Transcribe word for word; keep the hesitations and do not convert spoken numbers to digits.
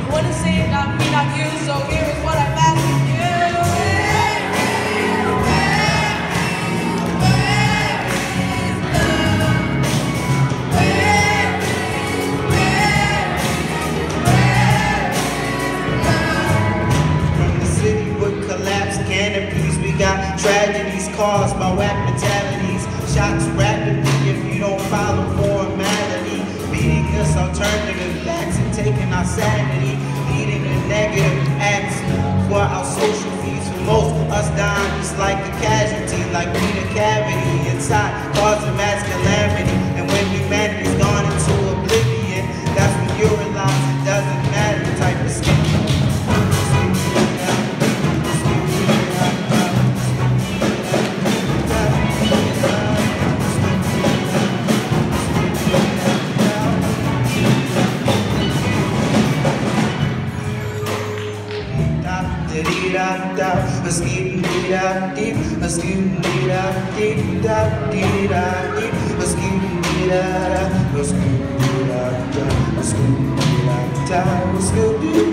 I want to say it, not me, not you, so here is what I'm asking you. Canopies, we got tragedies caused by whack mentalities. Shots rapidly if you don't follow formality. Beating us alternative facts and taking our sanity. Leading to negative acts for our social fees. For most, us dying just like a casualty, like we the cavity inside, causing mass calamity. And when humanity's gone into oblivion, that's when you realize it doesn't matter type of skin. A skin did I deep, a skin did I deep, da did I deep, a skin did I, a skin did I, a skin did I, a skin did I.